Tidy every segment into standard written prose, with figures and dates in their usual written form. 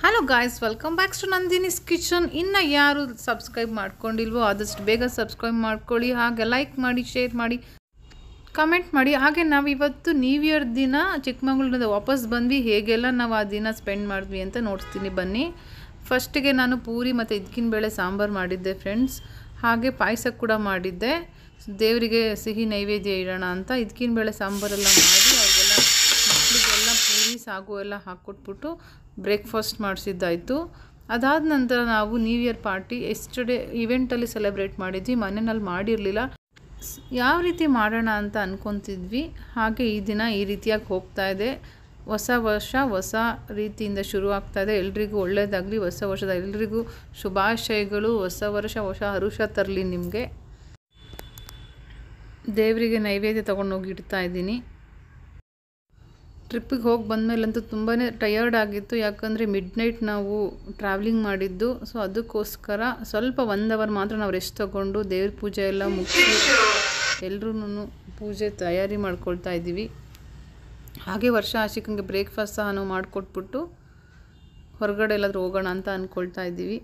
Hello guys, welcome back to Nandini's kitchen. ಇನ್ನು ಯಾರು subscribe ಮಾಡ್ಕೊಂಡಿಲ್ವೋ ಆದಷ್ಟು ಬೇಗ ಸಬ್ಸ್ಕ್ರೈಬ್ ಮಾಡ್ಕೊಳ್ಳಿ. ಹಾಗೆ ಲೈಕ್ ಮಾಡಿ, ಶೇರ್ ಮಾಡಿ, ಕಮೆಂಟ್ ಮಾಡಿ. ಹಾಗೆ ನಾವು ಇವತ್ತು ನ್ಯೂ ಇಯರ್ ದಿನ ಚಿಕ್ಕಮಗಳೂರಿಂದ ವಾಪಸ್ ಬಂದ್ವಿ. ಹೇಗೆಲ್ಲ ನಾವು ಆ ದಿನ ಸ್ಪೆಂಡ್ ಮಾಡಿದ್ವಿ ಅಂತ ನೋಡ್ತೀನಿ ಬನ್ನಿ. ಫಸ್ಟಿಗೆ ನಾನು ಪೂರಿ ಮತ್ತು ಇದಕ್ಕಿನ ಬೇಳೆ ಸಾಂಬಾರು ಮಾಡಿದ್ದೆ ಫ್ರೆಂಡ್ಸ್. ಹಾಗೆ ಪಾಯಸ ಕೂಡ ಮಾಡಿದ್ದೆ. ದೇವರಿಗೆ ಸಿಹಿ ನೈವೇದ್ಯ ಇಡೋಣ ಅಂತ ಇದಕ್ಕಿನ ಬೇಳೆ ಸಾಂಬಾರೆಲ್ಲ ಮಾಡಿ ಅವ್ರಿಗೆಲ್ಲ ಮಕ್ಕಳಿಗೆಲ್ಲ ಪೂರಿ ಸಾಗು ಎಲ್ಲ ಹಾಕ್ಕೊಟ್ಬಿಟ್ಟು ಬ್ರೇಕ್ಫಾಸ್ಟ್ ಮಾಡಿಸಿದ್ದಾಯಿತು. ಅದಾದ ನಂತರ ನಾವು ನ್ಯೂ ಇಯರ್ ಪಾರ್ಟಿ ಎಸ್ಟರ್ಡೇ ಇವೆಂಟಲ್ಲಿ ಸೆಲೆಬ್ರೇಟ್ ಮಾಡಿದ್ವಿ. ಮನೆಯಲ್ಲಿ ಮಾಡಿರಲಿಲ್ಲ. ಯಾವ ರೀತಿ ಮಾಡೋಣ ಅಂತ ಅಂದ್ಕೊತಿದ್ವಿ. ಹಾಗೆ ಈ ದಿನ ಈ ರೀತಿಯಾಗಿ ಹೋಗ್ತಾ ಇದೆ. ಹೊಸ ವರ್ಷ ಹೊಸ ರೀತಿಯಿಂದ ಶುರು ಆಗ್ತಾಯಿದೆ. ಎಲ್ರಿಗೂ ಒಳ್ಳೆಯದಾಗಲಿ. ಹೊಸ ವರ್ಷದ ಎಲ್ರಿಗೂ ಶುಭಾಶಯಗಳು. ಹೊಸ ವರ್ಷ ಹೊಸ ಹರುಷ ತರಲಿ ನಿಮಗೆ. ದೇವರಿಗೆ ನೈವೇದ್ಯ ತೊಗೊಂಡೋಗಿ ಇಡ್ತಾ ಇದ್ದೀನಿ. ಟ್ರಿಪ್ಪಿಗೆ ಹೋಗಿ ಬಂದಮೇಲಂತೂ ತುಂಬಾ ಟಯರ್ಡ್ ಆಗಿತ್ತು. ಯಾಕಂದರೆ ಮಿಡ್ ನೈಟ್ ನಾವು ಟ್ರಾವೆಲಿಂಗ್ ಮಾಡಿದ್ದು. ಸೊ ಅದಕ್ಕೋಸ್ಕರ ಸ್ವಲ್ಪ 1 ಅವರ್ ಮಾತ್ರ ನಾವು ರೆಸ್ಟ್ ತೊಗೊಂಡು ದೇವ್ರ ಪೂಜೆ ಎಲ್ಲ ಮುಗಿಸಿ ಎಲ್ಲರೂ ಪೂಜೆ ತಯಾರಿ ಮಾಡ್ಕೊಳ್ತಾ ಇದ್ದೀವಿ. ಹಾಗೆ ವರ್ಷ ಆಶಿಕಂಗೆ ಬ್ರೇಕ್ಫಾಸ್ಟ್ ಸಹ ನಾವು ಮಾಡಿಕೊಟ್ಬಿಟ್ಟು ಹೊರಗಡೆ ಎಲ್ಲಾದರೂ ಹೋಗೋಣ ಅಂತ ಅಂದ್ಕೊಳ್ತಾ ಇದ್ದೀವಿ.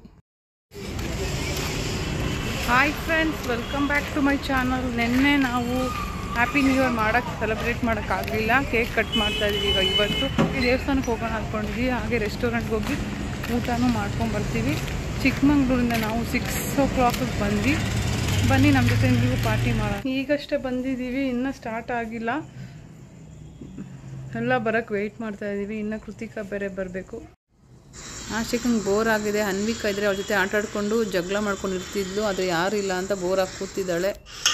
Hi friends, welcome back to my channel. ನಿನ್ನೆ ನಾವು ಹ್ಯಾಪಿ ನ್ಯೂ ಇಯರ್ ಸೆಲೆಬ್ರೇಟ್ ಮಾಡೋಕ್ಕಾಗಲಿಲ್ಲ. ಕೇಕ್ ಕಟ್ ಮಾಡ್ತಾಯಿದ್ದೀವಿ. ಇವತ್ತು ದೇವಸ್ಥಾನಕ್ಕೆ ಹೋಗೋಣ ಅಂದ್ಕೊಂಡಿದ್ವಿ. ಹಾಗೆ ರೆಸ್ಟೋರೆಂಟ್ಗೆ ಹೋಗಿ ಊಟನೂ ಮಾಡ್ಕೊಂಬರ್ತೀವಿ. ಚಿಕ್ಕಮಗಳೂರಿಂದ ನಾವು 6 o'clock ಬಂದ್ವಿ. ಬನ್ನಿ ನಮ್ಮ ಜೊತೆ ನೀವು ಪಾರ್ಟಿ ಮಾಡೋಣ. ಈಗಷ್ಟೇ ಬಂದಿದ್ದೀವಿ, ಇನ್ನೂ ಸ್ಟಾರ್ಟ್ ಆಗಿಲ್ಲ. ಎಲ್ಲ ಬರೋಕ್ಕೆ ವೆಯ್ಟ್ ಮಾಡ್ತಾಯಿದ್ದೀವಿ. ಇನ್ನು ಕೃತಿಕಾ ಬೇರೆ ಬರಬೇಕು. ಆಶಿಕಂಗೆ ಬೋರ್ ಆಗಿದೆ. ಅನ್ವಿಕಾ ಇದ್ದರೆ ಅವ್ರ ಜೊತೆ ಆಟ ಆಡ್ಕೊಂಡು ಜಗಳ ಮಾಡ್ಕೊಂಡಿರ್ತಿದ್ಲು. ಆದರೆ ಯಾರು ಇಲ್ಲ ಅಂತ ಬೋರ್ ಆಗಿ ಕೂತಿದ್ದಾಳೆ.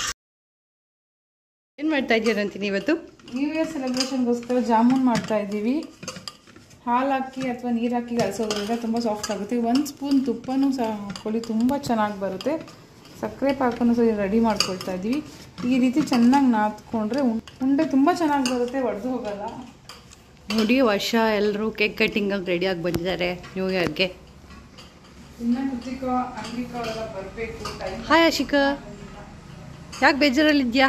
ಏನು ಮಾಡ್ತಾ ಇದ್ದೀರಂತೀನಿ ಇವತ್ತು? ನ್ಯೂ ಇಯರ್ ಸೆಲೆಬ್ರೇಷನ್ಗೋಸ್ಕರ ಜಾಮೂನ್ ಮಾಡ್ತಾ ಇದ್ದೀವಿ. ಹಾಲು ಹಾಕಿ ಅಥವಾ ನೀರು ಹಾಕಿ ಕಲಸೋದ್ರಿಂದ ತುಂಬ ಸಾಫ್ಟ್ ಆಗುತ್ತೆ. 1 ಸ್ಪೂನ್ ತುಪ್ಪನೂ ಸಹ ಹಾಕ್ಕೊಳ್ಳಿ, ತುಂಬ ಚೆನ್ನಾಗಿ ಬರುತ್ತೆ. ಸಕ್ಕರೆ ಪಾಕನೂ ಸಹ ರೆಡಿ ಮಾಡ್ಕೊಳ್ತಾ ಇದ್ದೀವಿ. ಈ ರೀತಿ ಚೆನ್ನಾಗಿ ನಾದ್ಕೊಂಡ್ರೆ ಉಂಡೆ ತುಂಬ ಚೆನ್ನಾಗಿ ಬರುತ್ತೆ, ಒಡೆದು ಹೋಗಲ್ಲ. ನೋಡಿ, ವರ್ಷ ಎಲ್ಲರೂ ಕೇಕ್ ಕಟ್ಟಿಂಗಲ್ಲಿ ರೆಡಿಯಾಗಿ ಬಂದಿದ್ದಾರೆ ನ್ಯೂ ಇಯರ್ಗೆ. ಇನ್ನು ಕೃತಿಕಾ ಅನ್ವಿಕಾ ಅವರೆಲ್ಲ ಬರಬೇಕು. ಹಾಯ್ ಆಶಿಕಾ, ಯಾಕೆ ಬೇಜಾರಲ್ಲಿದ್ಯಾ?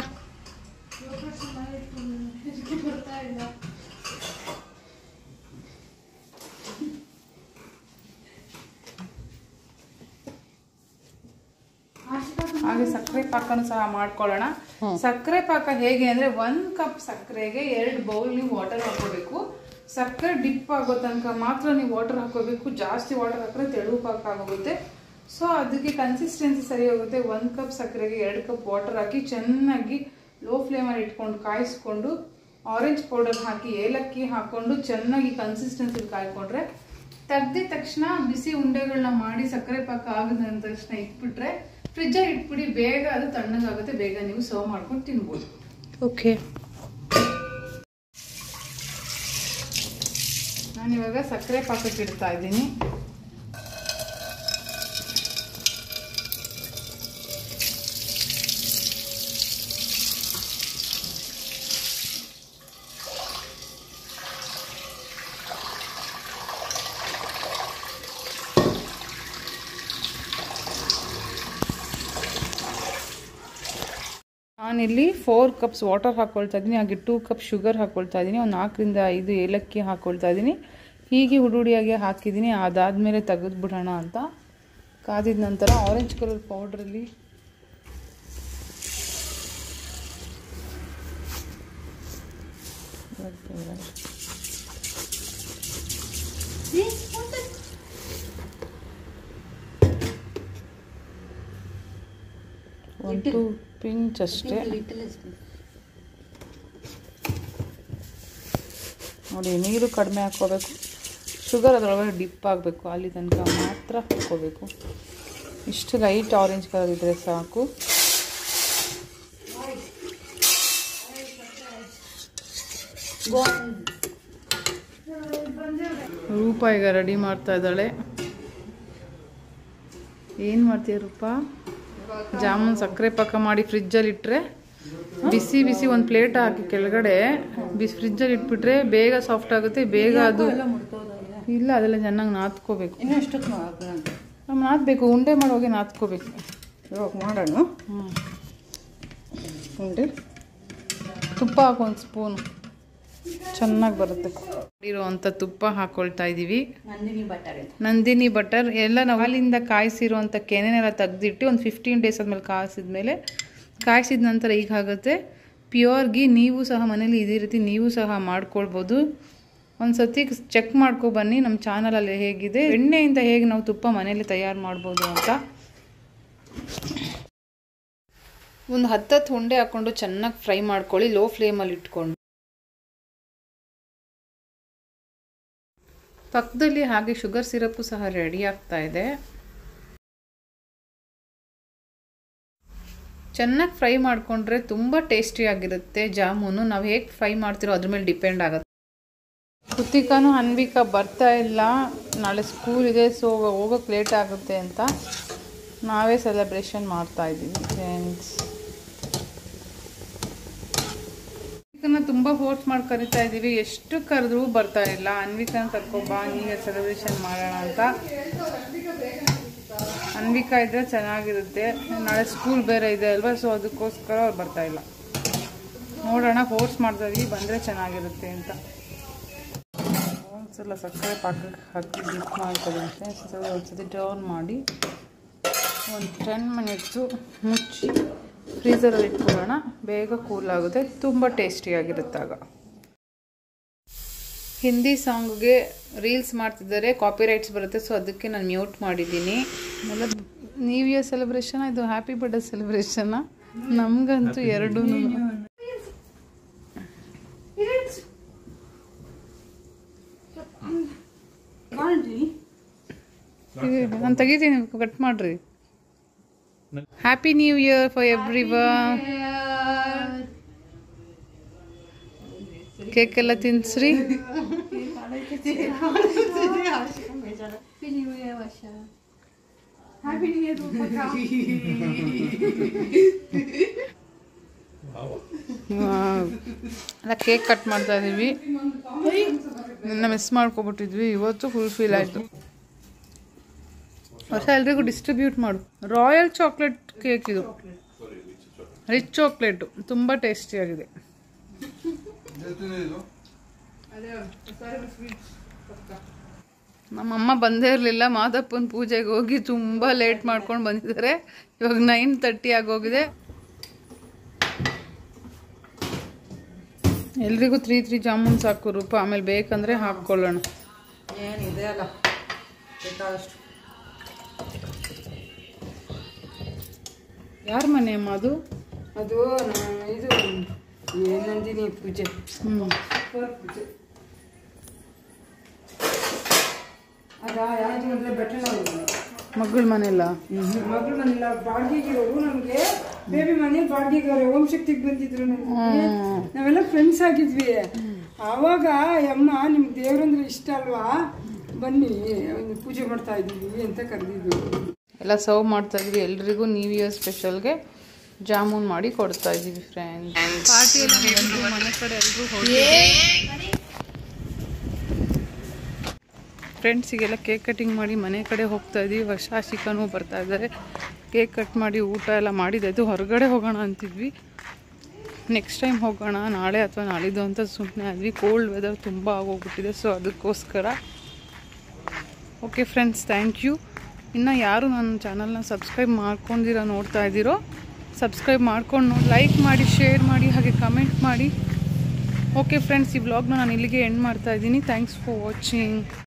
ಹಾಗೆ ಸಕ್ಕರೆ ಪಾಕನೂ ಸಹ ಮಾಡ್ಕೊಳ್ಳೋಣ. ಸಕ್ಕರೆ ಪಾಕ ಹೇಗೆ ಅಂದರೆ 1 ಕಪ್ ಸಕ್ಕರೆಗೆ 2 ಬೌಲ್ ನೀವು ವಾಟರ್ ಹಾಕೋಬೇಕು. ಸಕ್ಕರೆ ಡಿಪ್ ಆಗೋ ತನಕ ಮಾತ್ರ ನೀವು ವಾಟರ್ ಹಾಕೋಬೇಕು. ಜಾಸ್ತಿ ವಾಟರ್ ಹಾಕಿದ್ರೆ ತೆಳು ಪಾಕ ಆಗೋಗುತ್ತೆ. ಸೊ ಅದಕ್ಕೆ ಕನ್ಸಿಸ್ಟೆನ್ಸಿ ಸರಿ ಹೋಗುತ್ತೆ. 1 ಕಪ್ ಸಕ್ಕರೆಗೆ 2 ಕಪ್ ವಾಟರ್ ಹಾಕಿ ಚೆನ್ನಾಗಿ ಲೋ ಫ್ಲೇಮಲ್ಲಿ ಇಟ್ಕೊಂಡು ಕಾಯಿಸ್ಕೊಂಡು ಆರೆಂಜ್ ಪೌಡರ್ ಹಾಕಿ ಏಲಕ್ಕಿ ಹಾಕ್ಕೊಂಡು ಚೆನ್ನಾಗಿ ಕನ್ಸಿಸ್ಟೆನ್ಸಿ ಕಾಯ್ಕೊಂಡ್ರೆ ತೆಗ್ದಿದ ತಕ್ಷಣ ಬಿಸಿ ಉಂಡೆಗಳನ್ನ ಮಾಡಿ ಸಕ್ಕರೆ ಪಾಕ ಆಗದ ತಕ್ಷಣ ಇಟ್ಬಿಟ್ರೆ ಫ್ರಿಜ್ಜಲ್ಲಿ ಇಟ್ಬಿಡಿ. ಬೇಗ ಅದು ತಣ್ಣಗಾಗುತ್ತೆ. ಬೇಗ ನೀವು ಸರ್ವ್ ಮಾಡ್ಕೊಂಡು ತಿನ್ಬೋದು. ಓಕೆ, ನಾನಿವಾಗ ಸಕ್ಕರೆ ಪಾಕಕ್ಕೆ ಇಡ್ತಾ ಇದ್ದೀನಿ. ನಾನಿಲ್ಲಿ 4 ಕಪ್ಸ್ ವಾಟರ್ ಹಾಕ್ಕೊಳ್ತಾ ಇದ್ದೀನಿ. ಹಾಗೆ 2 ಕಪ್ ಶುಗರ್ ಹಾಕ್ಕೊಳ್ತಾ ಇದ್ದೀನಿ. ಒಂದು 4 ರಿಂದ 5 ಏಲಕ್ಕಿ ಹಾಕ್ಕೊಳ್ತಾ ಇದ್ದೀನಿ. ಹೀಗೆ ಹುಡುಡಿಯಾಗಿ ಹಾಕಿದ್ದೀನಿ. ಅದಾದಮೇಲೆ ತೆಗೆದುಬಿಡೋಣ ಅಂತ ಕಾದಿದ ನಂತರ ಆರೆಂಜ್ ಕಲರ್ ಪೌಡ್ರಲ್ಲಿ ಒಂದು ಪಿಂಚ್ ಅಷ್ಟೇ ನೋಡಿ. ನೀರು ಕಡಿಮೆ ಹಾಕ್ಕೋಬೇಕು. ಶುಗರ್ ಅದರೊಳಗಡೆ ಡಿಪ್ ಆಗಬೇಕು. ಅಲ್ಲಿ ತನಕ ಮಾತ್ರ ಹಾಕ್ಕೋಬೇಕು. ಇಷ್ಟು ಲೈಟ್ ಆರೆಂಜ್ ಕಲರ್ ಇದ್ದರೆ ಸಾಕು. ರೂಪ ಈಗ ರೆಡಿ ಮಾಡ್ತಾ ಇದ್ದಾಳೆ. ಏನು ಮಾಡ್ತೀಯ ರೂಪ? ಜಾಮೂನ್ ಸಕ್ಕರೆ ಪಾಕ ಮಾಡಿ ಫ್ರಿಜ್ಜಲ್ಲಿ ಇಟ್ಟರೆ ಬಿಸಿ ಬಿಸಿ ಒಂದು ಪ್ಲೇಟ್ ಹಾಕಿ ಕೆಳಗಡೆ ಫ್ರಿಜ್ಜಲ್ಲಿ ಇಟ್ಬಿಟ್ರೆ ಬೇಗ ಸಾಫ್ಟ್ ಆಗುತ್ತೆ. ಬೇಗ ಅದು ಇಲ್ಲ, ಅದೆಲ್ಲ ಚೆನ್ನಾಗಿ ನಾದ್ಕೋಬೇಕು. ನಾವು ನಾದಬೇಕು. ಉಂಡೆ ಮಾಡೋಗೆ ನಾದ್ಕೋಬೇಕು. ಇವಾಗ ಮಾಡೋಣ. ಉಂಡೆ ತುಪ್ಪ ಹಾಕಿ 1 ಸ್ಪೂನು. ಚೆನ್ನಾಗಿ ಬರುತ್ತೆ. ಇರುವಂಥ ತುಪ್ಪ ಹಾಕ್ಕೊಳ್ತಾ ಇದ್ದೀವಿ. ನಂದಿನಿ ಬಟರ್ ಎಲ್ಲ ನಾವು ಹಾಲಿಂದ ಕಾಯಿಸಿರುವಂಥ ಕೆನೆನೆಲ್ಲ ತೆಗೆದಿಟ್ಟು ಒಂದು 15 ಡೇಸ್ ಆದಮೇಲೆ ಕಾಯಿಸಿದ ನಂತರ ಈಗ ಆಗುತ್ತೆ ಪ್ಯೂರ್ ಘೀ. ನೀವು ಸಹ ಮನೇಲಿ ಇದೇ ರೀತಿ ನೀವು ಸಹ ಮಾಡ್ಕೊಳ್ಬೋದು. ಒಂದು ಸತಿ ಚೆಕ್ ಮಾಡ್ಕೊ ಬನ್ನಿ ನಮ್ಮ ಚಾನಲಲ್ಲಿ ಹೇಗಿದೆ, ಎಣ್ಣೆಯಿಂದ ಹೇಗೆ ನಾವು ತುಪ್ಪ ಮನೇಲಿ ತಯಾರು ಮಾಡ್ಬೋದು ಅಂತ. ಒಂದು 10 ಉಂಡೆ ಹಾಕ್ಕೊಂಡು ಚೆನ್ನಾಗಿ ಫ್ರೈ ಮಾಡ್ಕೊಳ್ಳಿ, ಲೋ ಫ್ಲೇಮಲ್ಲಿ ಇಟ್ಕೊಂಡು. ಪಕ್ಕದಲ್ಲಿ ಹಾಗೆ ಶುಗರ್ ಸಿರಪ್ಪು ಸಹ ರೆಡಿ ಆಗ್ತಾ ಇದೆ. ಚೆನ್ನಾಗಿ ಫ್ರೈ ಮಾಡಿಕೊಂಡ್ರೆ ತುಂಬ ಟೇಸ್ಟಿಯಾಗಿರುತ್ತೆ ಜಾಮೂನು. ನಾವು ಹೇಗೆ ಫ್ರೈ ಮಾಡ್ತಿರೋ ಅದ್ರ ಮೇಲೆ ಡಿಪೆಂಡ್ ಆಗುತ್ತೆ. ಕೃತಿಕಾನು ಅನ್ವಿಕಾ ಬರ್ತಾ ಇಲ್ಲ, ನಾಳೆ ಸ್ಕೂಲ್ ಇದೆ, ಸೊ ಹೋಗೋಕ್ಕೆ ಲೇಟ್ ಆಗುತ್ತೆ ಅಂತ ನಾವೇ ಸೆಲೆಬ್ರೇಷನ್ ಮಾಡ್ತಾ ಇದ್ದೀವಿ ಫ್ರೆಂಡ್ಸ್. ತುಂಬ ಫೋರ್ಸ್ ಮಾಡಿ ಕರಿತಾ ಇದ್ದೀವಿ, ಎಷ್ಟು ಕರೆದ್ರೂ ಬರ್ತಾ ಇಲ್ಲ. ಅನ್ವಿಕಾನ ಕರ್ಕೊಬಾ, ನೀವೇ ಸೆಲೆಬ್ರೇಷನ್ ಮಾಡೋಣ ಅಂತ. ಅನ್ವಿಕಾ ಇದ್ರೆ ಚೆನ್ನಾಗಿರುತ್ತೆ, ನಾಳೆ ಸ್ಕೂಲ್ ಬೇರೆ ಇದೆ ಅಲ್ವಾ, ಸೊ ಅದಕ್ಕೋಸ್ಕರ ಅವ್ರು ಬರ್ತಾ ಇಲ್ಲ. ನೋಡೋಣ, ಫೋರ್ಸ್ ಮಾಡ್ತಾ ಇದೀವಿ, ಬಂದರೆ ಚೆನ್ನಾಗಿರುತ್ತೆ ಅಂತ. ಒಂದ್ಸಲ ಸಕ್ಕರೆ ಪಾಕಕ್ಕೆ ಹಾಕಿ ಡಿಪ್ ಮಾಡ್ಕೊಳ್ಳಿ ಫ್ರೆಂಡ್ಸ್. ಒಂದ್ಸತಿ ಟರ್ನ್ ಮಾಡಿ ಒಂದು 10 ಮಿನಿಟ್ಸು ಮುಚ್ಚಿ ಫ್ರೀಝರಲ್ಲಿ ಇಟ್ಕೊಳ್ಳೋಣ, ಬೇಗ ಕೂಲ್ ಆಗುತ್ತೆ, ತುಂಬ ಟೇಸ್ಟಿಯಾಗಿರುತ್ತೆ ಆಗ. ಹಿಂದಿ ಸಾಂಗ್ಗೆ ರೀಲ್ಸ್ ಮಾಡ್ತಿದ್ದಾರೆ, ಕಾಪಿರೈಟ್ಸ್ ಬರುತ್ತೆ, ಸೊ ಅದಕ್ಕೆ ನಾನು ಮ್ಯೂಟ್ ಮಾಡಿದ್ದೀನಿ. ಆಮೇಲೆ ನ್ಯೂ ಇಯರ್ ಸೆಲೆಬ್ರೇಷನ್, ಇದು ಹ್ಯಾಪಿ ಬರ್ಡೇ ಸೆಲೆಬ್ರೇಷನ್ನ. ನಮಗಂತೂ ಎರಡೂ ನಾನು ತೆಗಿತೀನಿ, ಕಟ್ ಮಾಡ್ರಿ. Happy new year for everyone. Cake ಎಲ್ಲ ತಿನ್ಸ್ರಿ. ಅಲ್ಲ, ಕೇಕ್ ಕಟ್ ಮಾಡ್ತಾ ಇದೀವಿ. ನಿನ್ನ ಮಿಸ್ ಮಾಡ್ಕೊಬಿಟ್ಟಿದ್ವಿ, ಇವತ್ತು ಫುಲ್ಫಿಲ್ ಆಯಿತು. ವರ್ಷ ಎಲ್ರಿಗೂ ಡಿಸ್ಟ್ರಿಬ್ಯೂಟ್ ಮಾಡು. ರಾಯಲ್ ಚಾಕ್ಲೇಟ್ ಕೇಕ್ ಇದು, ರಿಚ್ ಚಾಕ್ಲೇಟು, ತುಂಬ ಟೇಸ್ಟಿಯಾಗಿದೆ. ನಮ್ಮಮ್ಮ ಬಂದೇ ಇರಲಿಲ್ಲ, ಮಾದಪ್ಪನ ಪೂಜೆಗೆ ಹೋಗಿ ತುಂಬ ಲೇಟ್ ಮಾಡ್ಕೊಂಡು ಬಂದಿದ್ದಾರೆ. ಇವಾಗ 9:30 ಆಗೋಗಿದೆ. ಎಲ್ರಿಗೂ 3 ಜಾಮೂನ್ ಸಾಕು ರೂಪ, ಆಮೇಲೆ ಬೇಕಂದರೆ ಹಾಕ್ಕೊಳ್ಳೋಣ. ಏನಿದೆ ಅಲ್ಲ ಬೇಕಾದಷ್ಟು. ಯಾರ ಮನೆ ಅಮ್ಮ ಅದು? ಅದು ಇದು ನಂದಿನಿ ಪೂಜೆ. ಪೂಜೆ ಅದ ಯಾರು ಅಂದರೆ ಬೆಟ್ಟ ಮಗಳ ಮನೆಯಲ್ಲ, ಮಗಳ ಮನೆಯಲ್ಲ, ಬಾಡಿಗೆಗಿರೋರು. ನಮಗೆ ಬೇಬಿ ಮನೆ ಬಾಡಿಗೆಗಾರೆ ಓಂ ಶಕ್ತಿಗೆ ಬಂದಿದ್ರು. ನಾವೆಲ್ಲ ಫ್ರೆಂಡ್ಸ್ ಆಗಿದ್ವಿ. ಆವಾಗ ಅಮ್ಮ ನಿಮ್ಗೆ ದೇವ್ರಂದ್ರೆ ಇಷ್ಟ ಅಲ್ವಾ, ಬನ್ನಿ ಒಂದು ಪೂಜೆ ಮಾಡ್ತಾ ಇದ್ದೀವಿ ಅಂತ ಕರೆದಿದ್ರು. ಎಲ್ಲ ಸರ್ವ್ ಮಾಡ್ತಾ ಇದ್ವಿ. ಎಲ್ರಿಗೂ ನ್ಯೂ ಇಯರ್ ಸ್ಪೆಷಲ್ಗೆ ಜಾಮೂನ್ ಮಾಡಿ ಕೊಡ್ತಾ ಇದ್ದೀವಿ ಫ್ರೆಂಡ್ಸ್. ಪಾರ್ಟಿಯಲ್ಲಿ ಮನೆ ಕಡೆ ಎಲ್ಲರೂ ಫ್ರೆಂಡ್ಸಿಗೆಲ್ಲ ಕೇಕ್ ಕಟಿಂಗ್ ಮಾಡಿ ಮನೆ ಕಡೆ ಹೋಗ್ತಾ ಇದ್ದೀವಿ. ವರ್ಷ ಚಿಕನು ಬರ್ತಾ ಇದ್ದಾರೆ. ಕೇಕ್ ಕಟ್ ಮಾಡಿ ಊಟ ಎಲ್ಲ ಮಾಡಿದ್ದಾಯಿತು. ಹೊರಗಡೆ ಹೋಗೋಣ ಅಂತಿದ್ವಿ, ನೆಕ್ಸ್ಟ್ ಟೈಮ್ ಹೋಗೋಣ ನಾಳೆ ಅಥವಾ ನಾಳಿದ್ದು ಅಂತ ಸುಮ್ಮನೆ ಆದ್ವಿ. ಕೋಲ್ಡ್ ವೆದರ್ ತುಂಬ ಆಗೋಗ್ಬಿಟ್ಟಿದೆ, ಸೊ ಅದಕ್ಕೋಸ್ಕರ. Okay friends, thank you. ಇನ್ನು ಯಾರು ನನ್ನ ಚಾನಲ್ನ ಸಬ್ಸ್ಕ್ರೈಬ್ ಮಾಡ್ಕೊಂಡಿರೋ ನೋಡ್ತಾ ಇದ್ದೀರೋ, ಸಬ್ಸ್ಕ್ರೈಬ್ ಮಾಡ್ಕೊಂಡು ಲೈಕ್ ಮಾಡಿ, ಶೇರ್ ಮಾಡಿ, ಹಾಗೆ ಕಮೆಂಟ್ ಮಾಡಿ. ಓಕೆ ಫ್ರೆಂಡ್ಸ್, ಈ ವ್ಲಾಗ್ನ ನಾನು ಇಲ್ಲಿಗೆ ಎಂಡ್ ಮಾಡ್ತಾ ಇದ್ದೀನಿ. Thanks for watching.